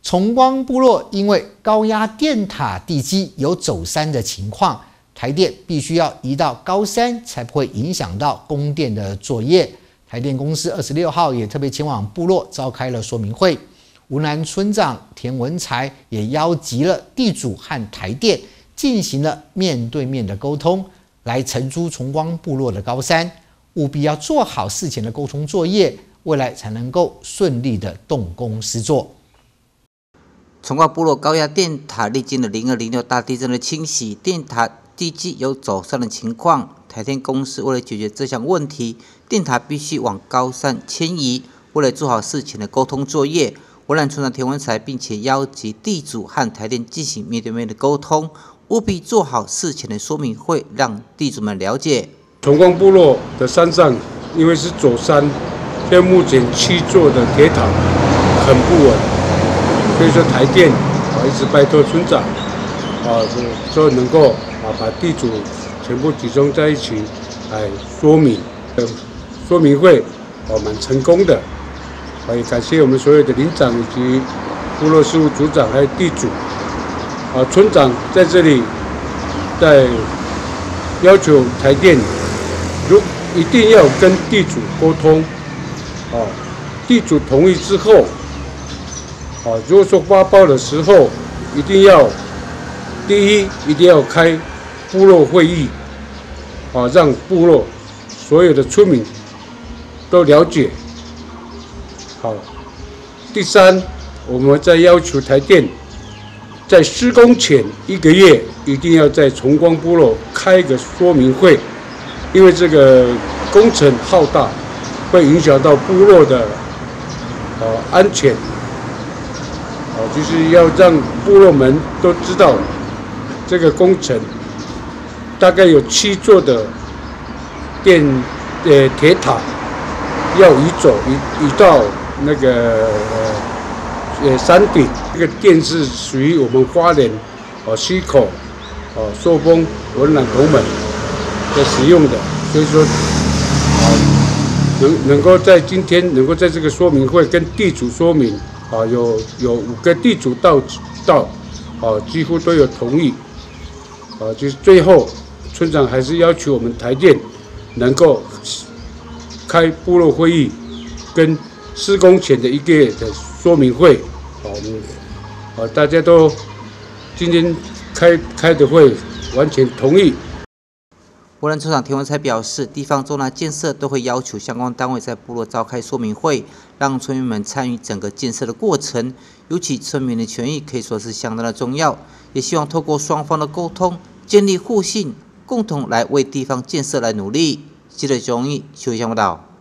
崇光部落因为高压电塔地基有走山的情况，台电必须要移到高山，才不会影响到供电的作业。台电公司26号也特别前往部落召开了说明会，吴南村长田文才也邀集了地主和台电，进行了面对面的沟通，来承租崇光部落的高山，务必要做好事前的沟通作业，未来才能够顺利的动工施作。 崇光部落高压电塔历经了0206大地震的清洗，电塔地基有走山的情况。台电公司为了解决这项问题，电塔必须往高山迁移。为了做好事前的沟通作业，文南村长田文才并且邀集地主和台电进行面对面的沟通，务必做好事前的说明会，让地主们了解。 崇光部落的山上，因为是走山，现在目前7座的铁塔很不稳。所以说台电一直拜托村长说能够把地主全部集中在一起来说明，说明会蛮成功的，也感谢我们所有的领长以及部落事务组长还有地主，村长在这里在要求台电一定要跟地主沟通，地主同意之后。如果说发包的时候，第一一定要开部落会议，让部落所有的村民都了解。第三，我们再要求台电在施工前1个月，一定要在崇光部落开一个说明会，因为这个工程浩大，会影响到部落的安全。就是要让部落们都知道，这个工程大概有7座的铁塔要移走，移到那个山顶。这个电是属于我们花莲溪口寿丰文朗同门的使用的，所以说能够在今天能够在这个说明会跟地主说明。有5个地主到，几乎都有同意，就是最后村长还是要求我们台电能够开部落会议，跟施工前的1个月的说明会，大家都今天开的会完全同意。 文南村长田文才表示，地方重大建设都会要求相关单位在部落召开说明会，让村民们参与整个建设的过程，尤其村民的权益可以说是相当的重要。也希望透过双方的沟通，建立互信，共同来为地方建设来努力。记者钟义，邱义祥报道。